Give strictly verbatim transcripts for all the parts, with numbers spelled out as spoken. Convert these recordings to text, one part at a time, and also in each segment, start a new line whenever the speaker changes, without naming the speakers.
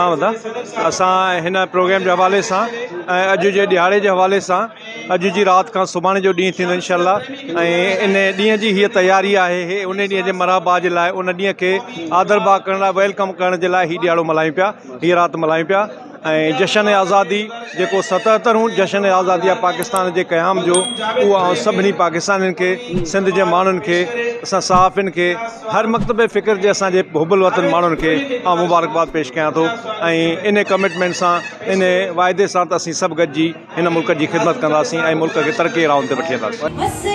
खुशामद। असां हिन प्रोग्राम जे हवाले सां ऐं अॼु जे ॾियारे जे हवाले सां अॼु जी राति खां सुभाणे जो ॾींहुं थींदो इंशाअल्लाह, ऐं इन ॾींहं जी हीअ तयारी आहे। हे उन ॾींहं जे मरहबा जे लाइ, उन ॾींहं खे आदरबा करण लाइ, वेलकम करण जे लाइ हीअ ॾियारो मल्हायूं पिया, हीअ राति मल्हायूं पिया। ऐं जशन आज़ादी जेको सतहतरूं जशन आज़ादी आहे पाकिस्तान जे क़याम जो, उहो आउं सभिनी पाकिस्तानियुनि खे, सिंध जे माण्हुनि खे, असां सहाफ़ियुनि खे, हर मकतब फ़िक्र जे असांजे हुबुल वतन माण्हुनि खे आउं मुबारकबाद पेश कयां थो। ऐं इन कमिटमेंट सां, इन वाइदे सां त असीं सभु गॾिजी हिन मुल्क जी ख़िदमत कंदासीं ऐं मुल्क खे तरक़ी राउंड ते वठी वेंदासीं।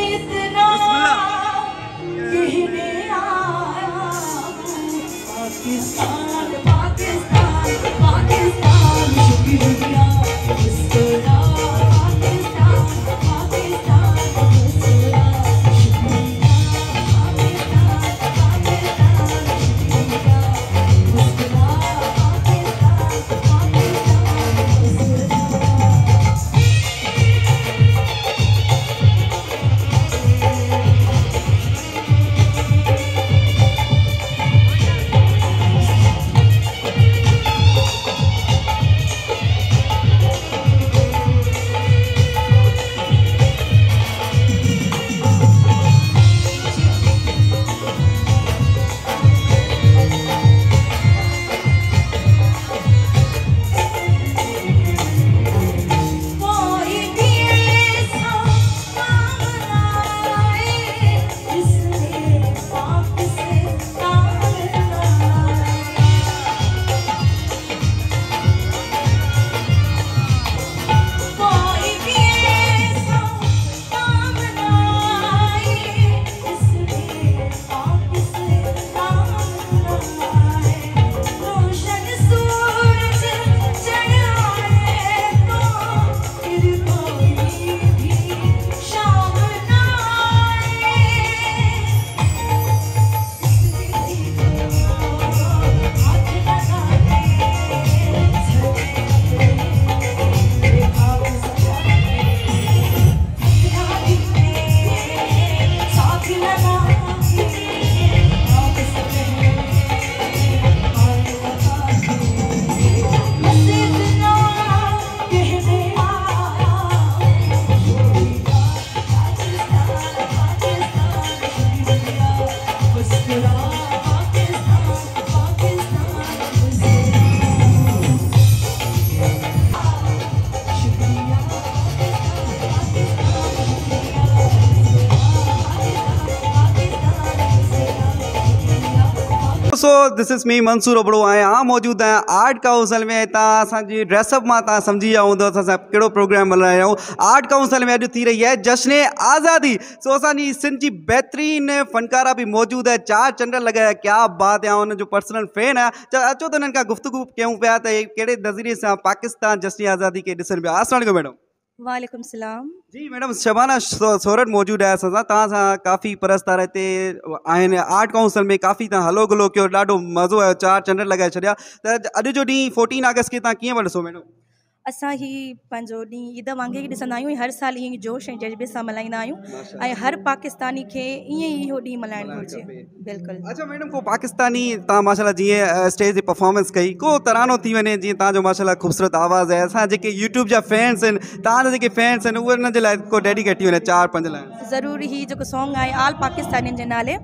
So this is me Mansoor Abro आए हाँ मौजूद है आर्ट काउंसिल में। असांजी ड्रेसअप में तव्हां सम्झी विया हूंदो असां कहिड़ो प्रोग्राम मल्हाए रहिया आहियूं। आर्ट काउंसिल में अॼु थी रही है जश्न आज़ादी। सो असांजी सिंध जी बहितरीन फनकारा भी मौजूद है, चार चंड लॻाया, क्या बात है, उनजो पर्सनल फैन है। अचो त हिननि खां गुफ्तगू कयूं पिया त कहिड़े नज़रिए सां पाकिस्तान जश्न आज़ादी के ॾिसनि पिया। अस्सलाम वालेकुम मैडम।
वालेकुम सलाम
जी मैडम, शबाना सोरठ मौजूद है असां सां। तव्हां सां काफ़ी परस्तार हिते आहिनि। आर्ट काउंसिल में काफ़ी तव्हां हलो गलो कयो, ॾाढो मज़ो आयो, चार चंड लॻाए छॾिया। त अॼु जो ॾींहुं फोर्टीन अगस्त खे तव्हां कीअं ॾिसो मैडम?
असां ही पंहिंजो ॾींहुं ईद वांगुरु ई ॾिसंदा आहियूं, हर साल ईअं ई जोश ऐं जज़्बे सां मल्हाईंदा आहियूं ऐं हर पाकिस्तानी खे ईअं ई इहो ॾींहुं मल्हाइणु घुरिजे। बिल्कुलु।
अच्छा मैडम, को पाकिस्तानी तव्हां माशाल्लाह जीअं स्टेज ते परफॉर्मेंस कई, को तरानो थी वञे जीअं तव्हांजो माशाल्लाह ख़ूबसूरत आवाज़ आहे, असां जेके यूट्यूब जा फैंस आहिनि, तव्हांजा जेके फैंस आहिनि, उहे उन्हनि जे लाइ को डेडिकेट थी वञे चार पंज लाइन?
ज़रूरी ही जेको सॉन्ग आहे आल पाकिस्तानियुनि जे नाले,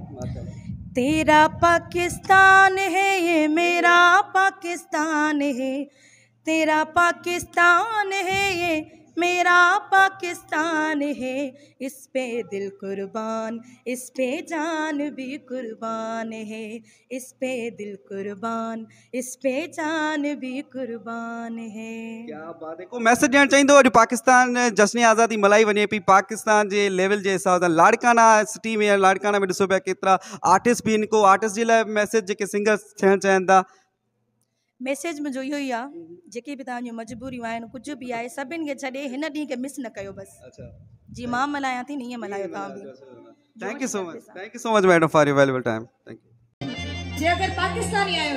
तेरा पाकिस्तान है ये मेरा पाकिस्तान है, तेरा पाकिस्तान है ये मेरा पाकिस्तान है, इस पे दिल कुर्बान, इस पे जान भी कुर्बान है, इस पे दिल कुर्बान, इस पे जान भी कुर्बान है।
क्या बात है। को मैसेज ॾियणु चाहींदो अॼु पाकिस्तान जश्न आज़ादी मल्हाई वञे पई, पाकिस्तान जे लेवल जे हिसाब सां लाड़काना सिटी में, लाड़काना में ॾिसो पिया केतिरा आर्टिस्ट भी आहिनि, को आर्टिस्ट जे लाइ मैसेज जेके सिंगर्स थियणु चाहिनि था?
मैसेज मुंहिंजो इहो ई आहे, जेके बि तव्हांजूं मजबूरियूं आहिनि, कुझु बि आहे, सभिनि खे छॾे हिन ॾींहं खे मिस न कयो बस।
अच्छा,
जी मां मल्हायां थी, ईअं मल्हायो तव्हां बि।
Thank you so much, thank you so much madam for your valuable time. Thank you.
जे अगर पाकिस्तानी आयो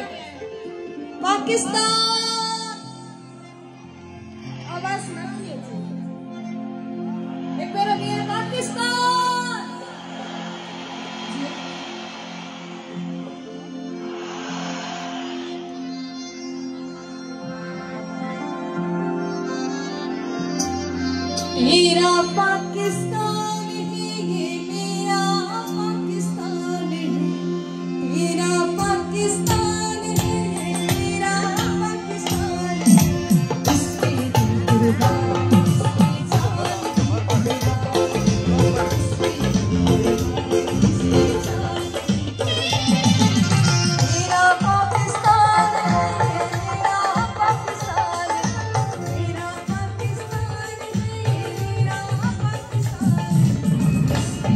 त पाकिस्तान आवाज नथी अचे, एक बार भी पाकिस्तान।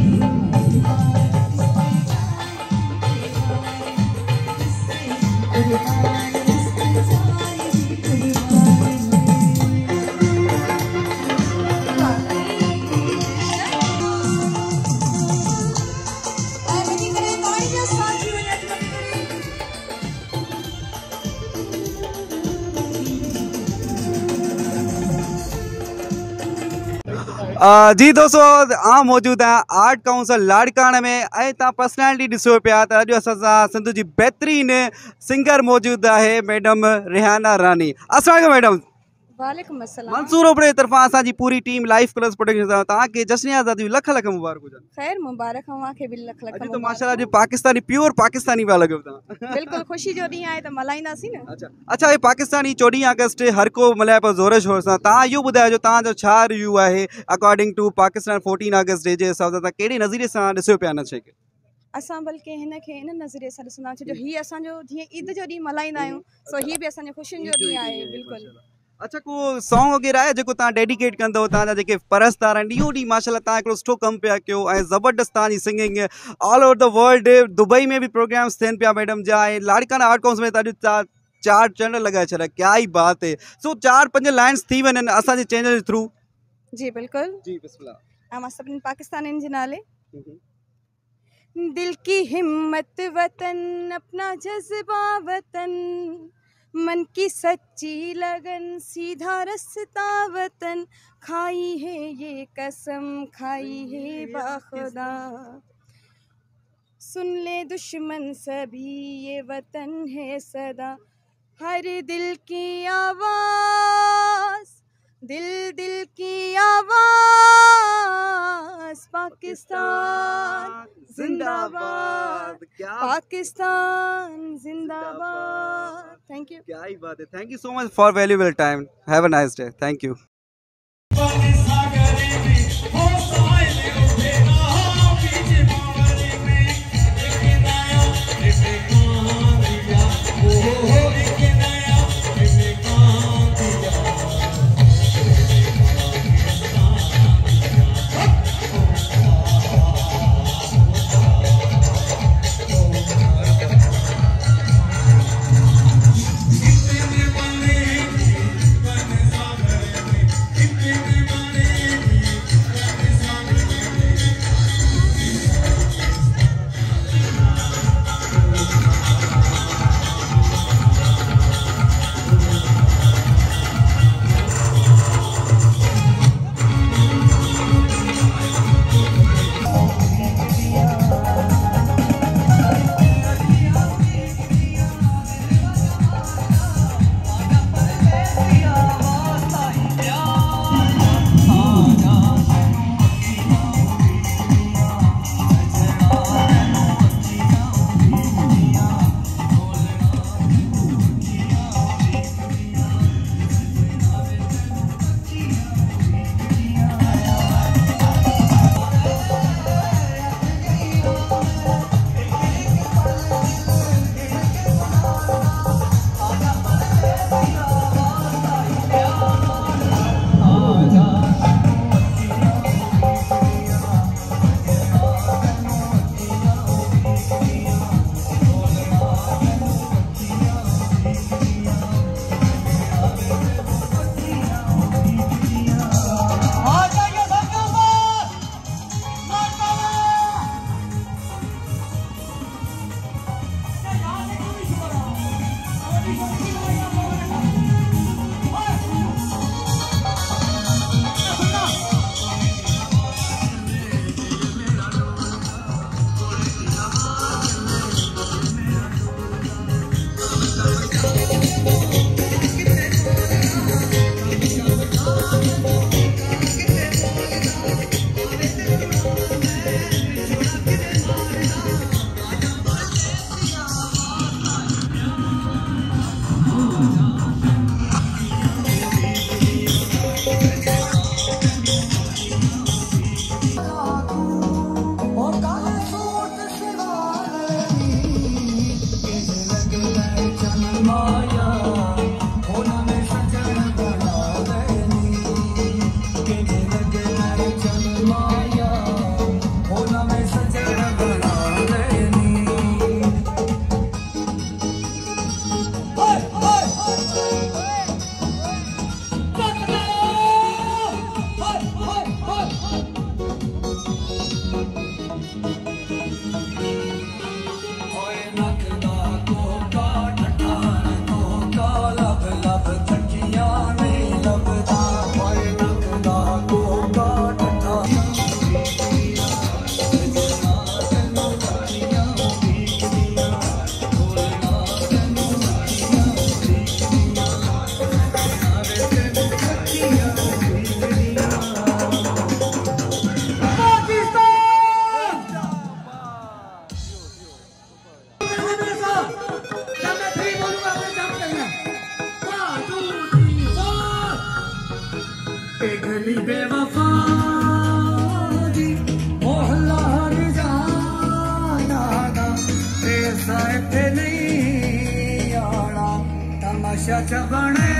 अ, जी दोस्तों आम मौजूद है आर्ट काउंसिल लाड़काने में ऐं तव्हां पर्सनैलिटी ॾिसो पिया त अॼु असां सां सिंध जी बहितरीन सिंगर मौजूद है मैडम रिहाना रानी। अस्सलाम वालेकुम मैडम।
वालेकुम अस्सलाम।
मंसूर ओबड़े तरफां असांजी पूरी टीम लाइफ कलर्स प्रोडक्शन सां तव्हांखे जश्न आज़ादी लख लख मुबारक हुजनि।
खैर मुबारक अव्हांखे बि लख लख
अॼु तो माशाल्लाह अॼु पाकिस्तानी प्योर पाकिस्तानी पिया लॻो तव्हां।
बिल्कुलु ख़ुशी जो ॾींहुं आहे त मल्हाईंदासीं न।
अच्छा अच्छा, ये पाकिस्तानी चोॾहीं अगस्त हर को मल्हाए पियो ज़ोर शोर सां। तव्हां इहो ॿुधाइजो तव्हांजो छा रिव्यू आहे according to Pakistan fourteen August day जे हिसाब सां तव्हां कहिड़े नज़रिए सां ॾिसो पिया हिन शइ खे?
असां बल्कि हिन खे इन नज़रिए सां ॾिसंदा छो जो हीअ असांजो जीअं ईद जो ॾींहुं मल्हाईंदा आहियूं सो हीअ बि असांजो ख़ुशियुनि जो ॾींहुं आहे। बिल्कुलु।
अच्छा को सॉन्ग वग़ैरह आहे जेको तव्हां डेडिकेट कंदो तव्हांजा जेके परस्तार आहिनि इहो ॾींहुं माशाल्लाह तव्हां हिकिड़ो सुठो कमु पिया कयो ऐं ज़बरदस्त तव्हांजी singing all over the world Dubai में बि प्रोग्राम्स थियनि पिया मैडम जा ऐं लाड़काना आर्ट काउंसिल में त अॼु चार चार चैनल लगाए छॾिया। क्या ही बात है। सो चार पंज लाइन्स थी वञनि असांजे चैनल जे थ्रू।
जी बिल्कुलु
जी बिस्मिल्लाह।
ऐं मां सभिनी पाकिस्तानियुनि जे नाले दिल की हिम्मत वतन अपना जज्बा वतन मन की सच्ची लगन सीधा रास्ता वतन खाई है ये कसम खाई है बाखुदा सुन ले दुश्मन सभी ये वतन है सदा हर दिल की आवाज़ दिल दिल की आवाज़ पाकिस्तान जिंदाबाद पाकिस्तान जिंदाबाद। Thank you.
क्या ही बात है। Thank you so much for valuable time. Have a nice day. Thank you. सच बने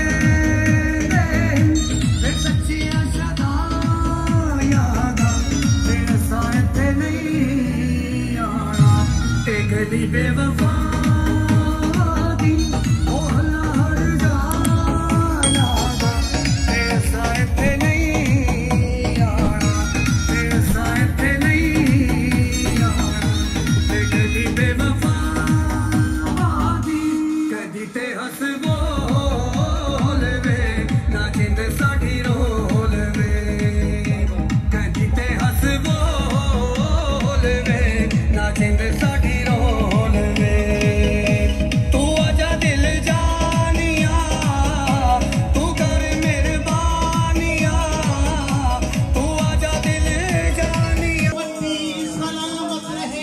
वे सच्चियां सदा यादा तेरे साथ नहीं आना ते कदी बेवफा दी ओला हर जाना तेरे साथ नहीं आना तेरे साथ नहीं आना ते कदी बेवफा दी कदी ते हंस बोल वे ना जिंद साडी रोल वे कदी ते हंस बोल वे ना जिंद साडी रोल वे तू आजा दिल जानिया तू कर मेहरबानिया तू आजा दिल जानिया
सलामत रहे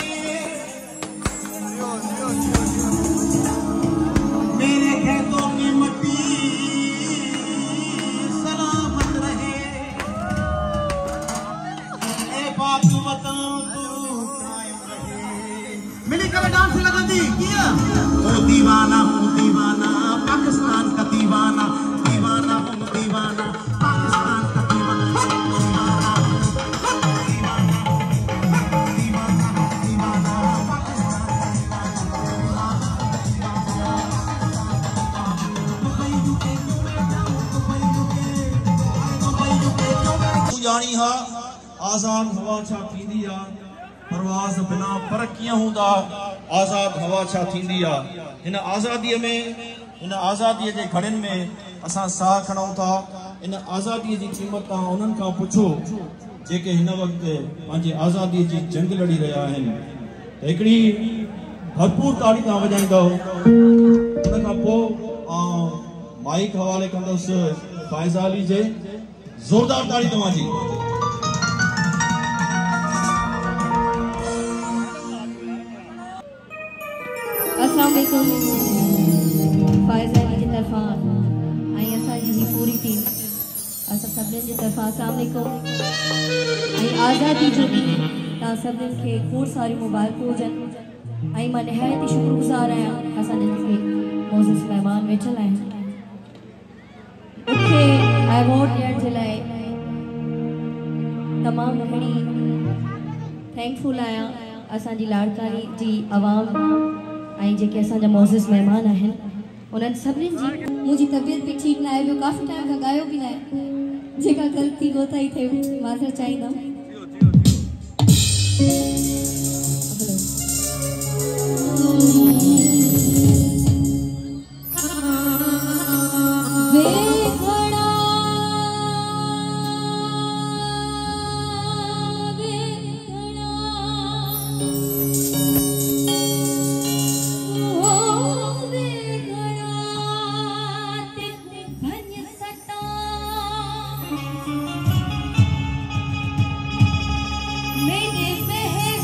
मेरे खेतों की मट्टी सलामत रहे ए पाक वतन तू कायम रहे मिली कर डांस लगा दी किया ओ दीवाना हूँ दीवाना पाकिस्तान का दीवाना दीवाना हूँ दीवाना पाकिस्तान का दीवाना दीवाना दीवाना दीवाना तू जानी हा आजाद हवा छा थींदी आ परवाज़ बिना परकीअ हूंदा आजाद हवा छा थींदी आ इन आज़ादीअ में इन आज़ादीअ जे घड़ियुनि में असां साह खणूं था इन आज़ादीअ जी क़ीमत तव्हां उन्हनि खां पुछो जेके हिन वक़्तु पंहिंजे आज़ादीअ जी जंग लड़ी रहिया आहिनि त हिकिड़ी भरपूर ताड़ी तव्हां वॼाईंदव उन खां पोइ आउं माइक हवाले कंदुसि फ़ाइज़ा अली जे ज़ोरदार ताड़ी तव्हांजी
अस्सलाम वालेकुम फ़ाइज़ा अली जी तरफ़ां ऐं असांजी ही पूरी टीम असां सभिनीनि जी तरफ़ां अस्सलाम वालेकुम ऐं आज़ादी जो ॾींहुं तव्हां सभिनीनि खे खोड़ सारी मुबारकूं हुजनि ऐं मां निहायत ई शुक्रगुज़ार आहियां असांजे जेके मोज़िज़ महिमान वेठल आहिनि मूंखे अवॉर्ड ॾियण जे लाइ तमामु घणी थैंकफुल आहियां असांजी लाड़कानी जी आवाम ऐं जेके असांजा मोज़िज़ महिमान आहिनि उन्हनि सभिनीनि जी मुंहिंजी तबियत बि ठीकु न आहे ॿियो काफ़ी टाइम खां ॻायो बि न आहे जेका ग़लती कोताही थिए माज़र चाहींदमि मेरे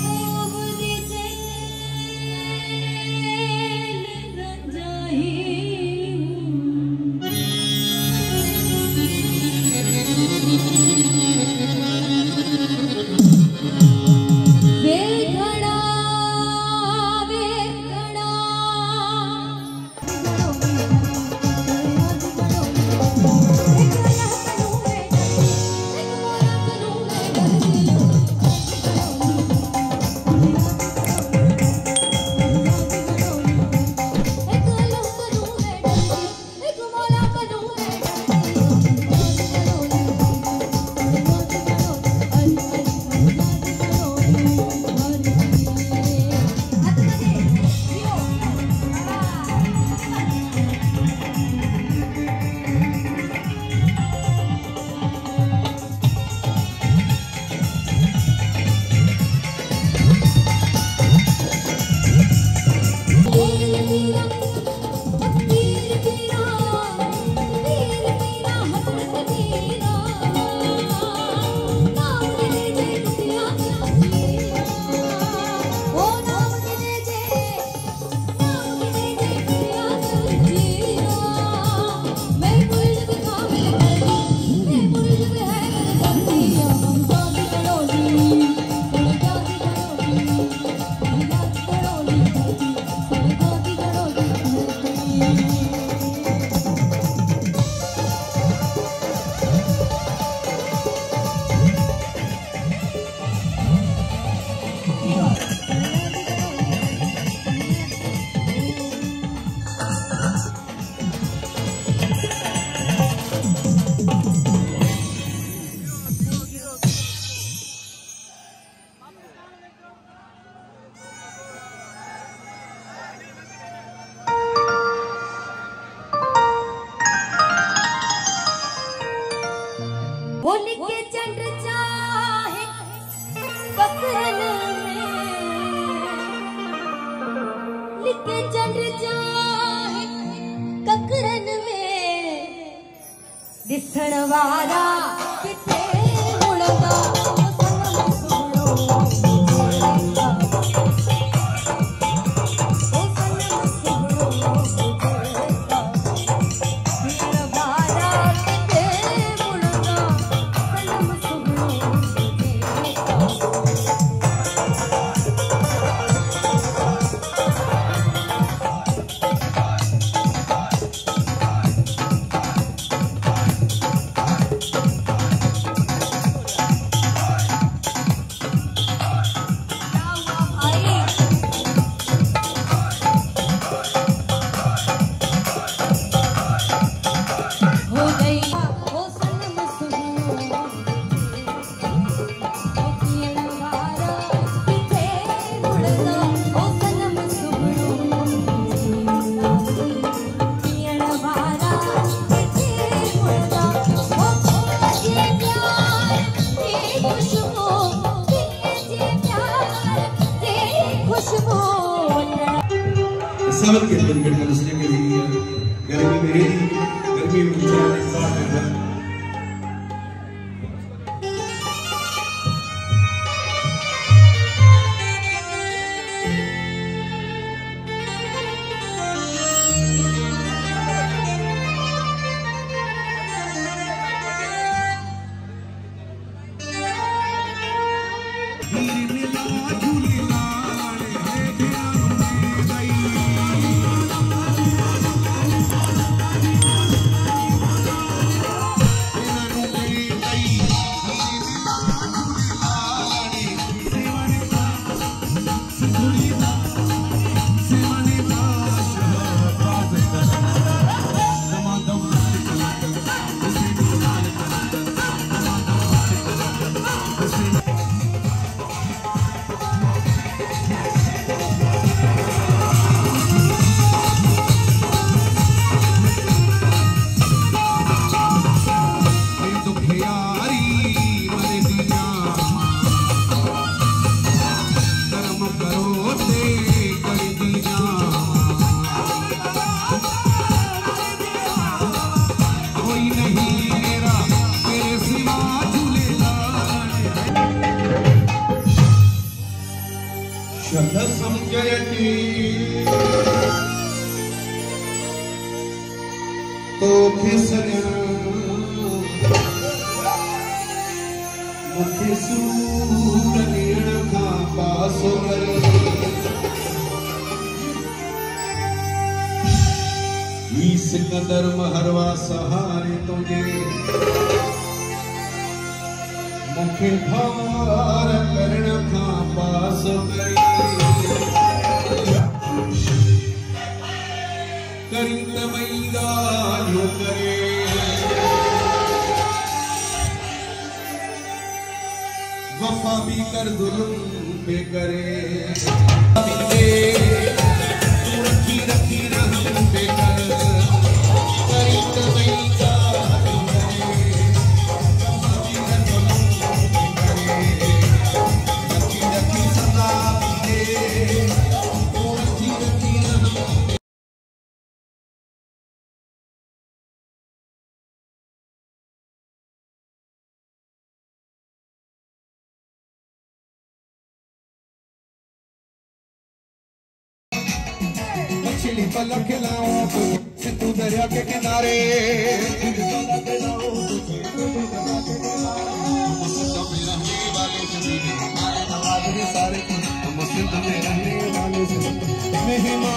वो लिखे चंड चाहे बकरन में, लिखे चंड चाहे ककरन में, दिसण वारा किथे मुड़दा
सावन के दिन गढ़ मनुष्य के लिए गर्मी में ही गर्मी में विचार इंसान करना तो मुखे सूर नेण का पासो करे ई सिकंदर महरवा सहारे तुझे मुखे भार करण का पासो करे करी तमैदा जो करे वफा भी कर जुल्म पे करे तू रखी रखी रहम पे कर करी तमैदा जो करे वफा भी कर जुल्म पे करे रखी रखी सदा दे तू रखी रखी रहम मछली पलक खिलाऊं तो सिंधु दरिया के किनारे सारे सिंधु में रहने वाले मेहमान